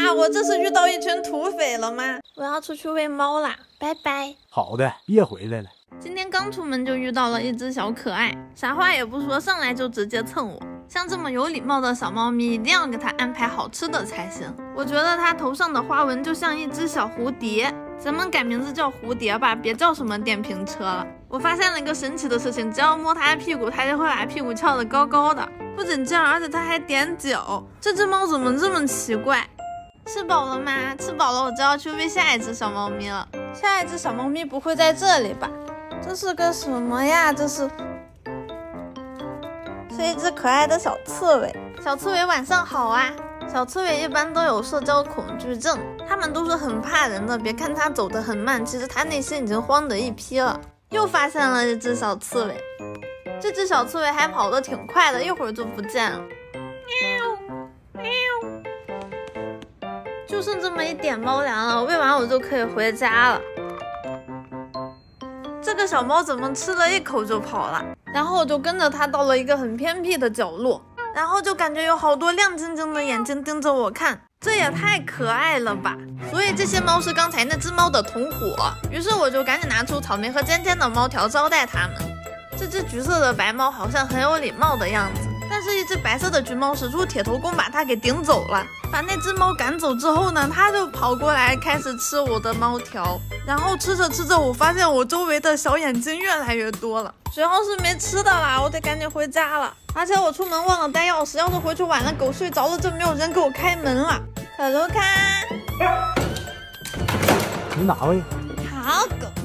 呀，我这是遇到一群土匪了吗？我要出去喂猫啦，拜拜。 好的，别回来了。 今天刚出门就遇到了一只小可爱，啥话也不说，上来就直接蹭我。像这么有礼貌的小猫咪，一定要给它安排好吃的才行。我觉得它头上的花纹就像一只小蝴蝶，咱们改名字叫蝴蝶吧，别叫什么电瓶车了。我发现了一个神奇的事情，只要摸它的屁股，它就会把屁股翘得高高的。不仅这样，而且它还踮脚。这只猫怎么这么奇怪？吃饱了吗？吃饱了，我就要去喂下一只小猫咪了。下一只小猫咪不会在这里吧？这是个什么呀？这是一只可爱的小刺猬。小刺猬晚上好啊！小刺猬一般都有社交恐惧症，它们都是很怕人的。别看它走得很慢，其实它内心已经慌得一批了。又发现了一只小刺猬，这只小刺猬还跑得挺快的，一会儿就不见了。喵喵，就剩这么一点猫粮了，喂完我就可以回家了。这个小猫怎么吃了一口就跑了？然后我就跟着它到了一个很偏僻的角落，然后就感觉有好多亮晶晶的眼睛盯着我看，这也太可爱了吧！所以这些猫是刚才那只猫的同伙，于是我就赶紧拿出草莓和尖尖的猫条招待它们。这只橘色的白猫好像很有礼貌的样子，但是一只白色的橘猫使出铁头功把它给顶走了。把那只猫赶走之后呢，它就跑过来开始吃我的猫条，然后吃着吃着，我发现我周围的小眼睛越来越多了，最后是没吃的啦，我得赶紧回家了。而且我出门忘了带钥匙，要是回去晚了，狗睡着了就没有人给我开门了。可鲁卡， 你哪位？ 好狗。